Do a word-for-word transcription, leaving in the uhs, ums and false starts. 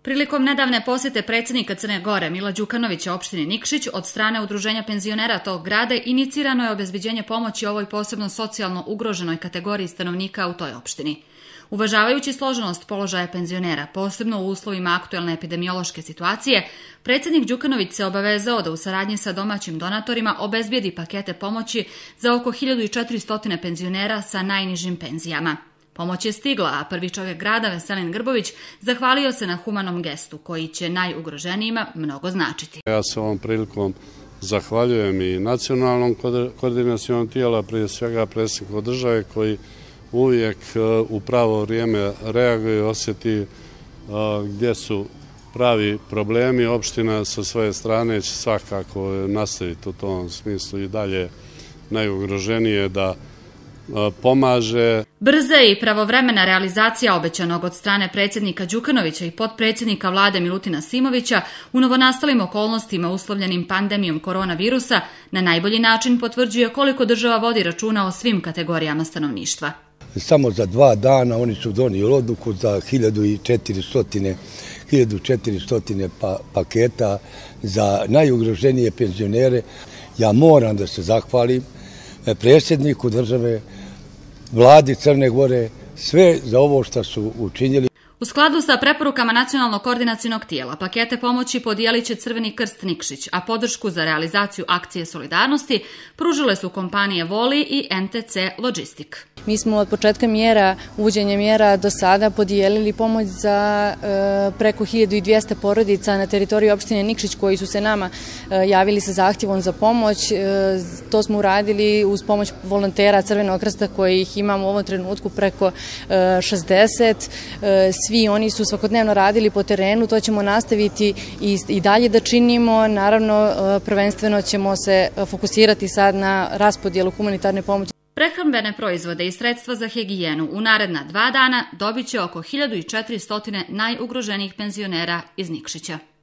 Prilikom nedavne posete predsjednika Crne Gore Mila Đukanovića opštini Nikšić od strane Udruženja penzionera tog grada inicirano je obezbeđenje pomoći ovoj posebno socijalno ugroženoj kategoriji stanovnika u toj opštini. Uvažavajući složenost položaja penzionera, posebno u uslovima aktuelne epidemiološke situacije, predsjednik Đukanović se obavezao da u saradnji sa domaćim donatorima obezbijedi pakete pomoći za oko hiljadu četiristo penzionera sa najnižim penzijama. Pomoć je stigla, a prvi čovjek grada, Veselin Grbović, zahvalio se na humanom gestu koji će najugroženijima mnogo značiti. Ja se ovom prilikom zahvaljujem i nacionalnom koordinacionom tijela, prije svega predsjedniku države koji uvijek u pravo vrijeme reaguje i osjeti gdje su pravi problemi. Opština sa svoje strane će svakako nastaviti u tom smislu i dalje najugroženije da pomaže. Brza i pravovremena realizacija obećanog od strane predsjednika Đukanovića i potpredsjednika vlade Milutina Simovića u novonastalim okolnostima uslovljenim pandemijom koronavirusa na najbolji način potvrđuje koliko država vodi računa o svim kategorijama stanovništva. Samo za dva dana oni su donijeli odluku za hiljadu četiristo paketa za najugroženije penzionere. Ja moram da se zahvalim predsjedniku države, vladi Crne Gore, sve za ovo što su učinili. U skladu sa preporukama Nacionalnog koordinacionog tijela, pakete pomoći podijelit će Crveni krst Nikšić, a podršku za realizaciju akcije solidarnosti pružile su kompanije Voli i N T C Logistik. Mi smo od početka mjera, uvođenja mjera do sada podijelili pomoć za preko hiljadu dvjesto porodica na teritoriji opštine Nikšić koji su se nama javili sa zahtjevom za pomoć. To smo uradili uz pomoć volontera Crvenog krsta kojih imamo u ovom trenutku preko šezdeset. Svi oni su svakodnevno radili po terenu, to ćemo nastaviti i dalje da činimo. Naravno, prvenstveno ćemo se fokusirati sad na raspodjelu humanitarne pomoći. Prehrambene proizvode i sredstva za higijenu u naredna dva dana dobit će oko hiljadu četiristo najugroženijih penzionera iz Nikšića.